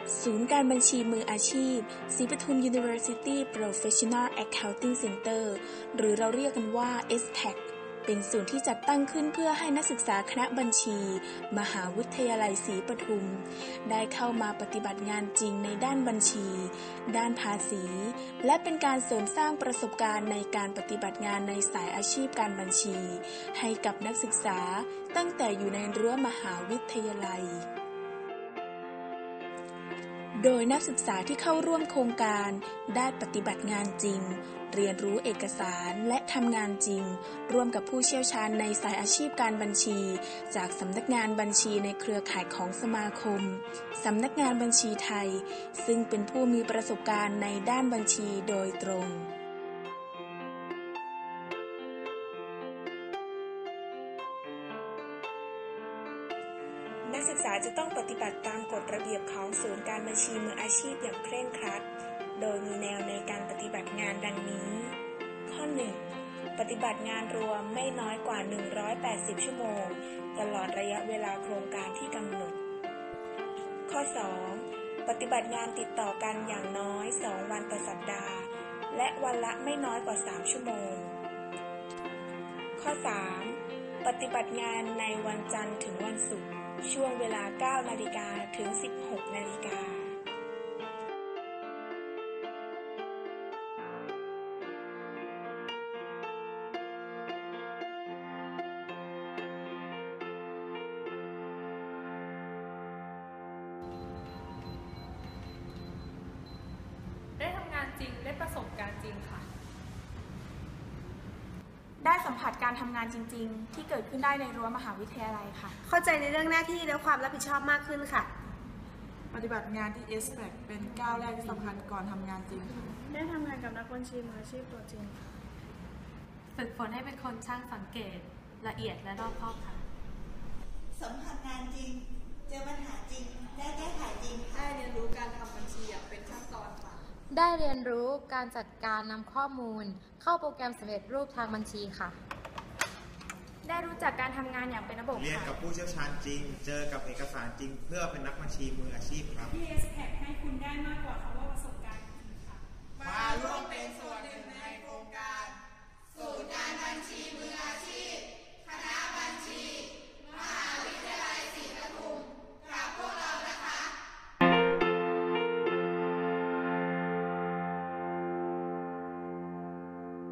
ศูนย์การบัญชีมืออาชีพศรีปทุม University Professional Accounting Center หรือเราเรียกกันว่า STAC เป็นศูนย์ที่จัดตั้งขึ้นเพื่อให้นักศึกษาคณะบัญชีมหาวิทยาลัยศรีปทุมได้เข้ามาปฏิบัติงานจริงในด้านบัญชีด้านภาษีและเป็นการเสริมสร้างประสบการณ์ในการปฏิบัติงานในสายอาชีพการบัญชีให้กับนักศึกษาตั้งแต่อยู่ในรั้วมหาวิทยาลัยโดยนักศึกษาที่เข้าร่วมโครงการได้ปฏิบัติงานจริงเรียนรู้เอกสารและทำงานจริงร่วมกับผู้เชี่ยวชาญในสายอาชีพการบัญชีจากสำนักงานบัญชีในเครือข่ายของสมาคมสำนักงานบัญชีไทยซึ่งเป็นผู้มีประสบการณ์ในด้านบัญชีโดยตรงนักศึกษาจะต้องปฏิบัติตามกฎระเบียบของศูนย์การบัญชีมืออาชีพอย่างเคร่งครัดโดยมีแนวในการปฏิบัติงานดังนี้ข้อ 1. ปฏิบัติงานรวมไม่น้อยกว่า180ชั่วโมงตลอดระยะเวลาโครงการที่กำหนดข้อ 2. ปฏิบัติงานติดต่อกันอย่างน้อย2วันต่อสัปดาห์และวันละไม่น้อยกว่า3ชั่วโมงข้อ 3. ปฏิบัติงานในวันจันทร์ถึงวันศุกร์ช่วงเวลา 9 นาฬิกาถึง 16 นาฬิกาได้ทำงานจริงได้ประสบการณ์จริงค่ะได้สัมผัสการทำงานจริงๆที่เกิดขึ้นได้ในรั้วมหาวิทยาลัยค่ะเข้าใจในเรื่องหน้าที่และความรับผิดชอบมากขึ้นค่ะปฏิบัติงานที่ STAC เป็นก้าวแรกที่สำคัญก่อนทำงานจริงค่ะได้ทำงานกับนักบัญชีมืออาชีพตัวจริงฝึกฝนให้เป็นคนช่างสังเกตละเอียดและรอบคอบค่ะสัมผัสงานจริงเจอปัญหาจริงได้แก้ไขจริงได้เรียนรู้การทำบัญชีอย่างเป็นขั้นตอนค่ะได้เรียนรู้การจัดการนำข้อมูลเข้าโปรแกรมสำเร็จรูปทางบัญชีค่ะได้รู้จักการทำงานอย่างเป็นระบบเรียนกับผู้เชี่ยวชาญจริงเจอกับเอกสารจริงเพื่อเป็นนักบัญชีมืออาชีพครับที่ STAC ให้คุณได้มากกว่าคำว่าประสบการณ์จริงค่ะมาร่วมเป็นส่วนหนึ่ง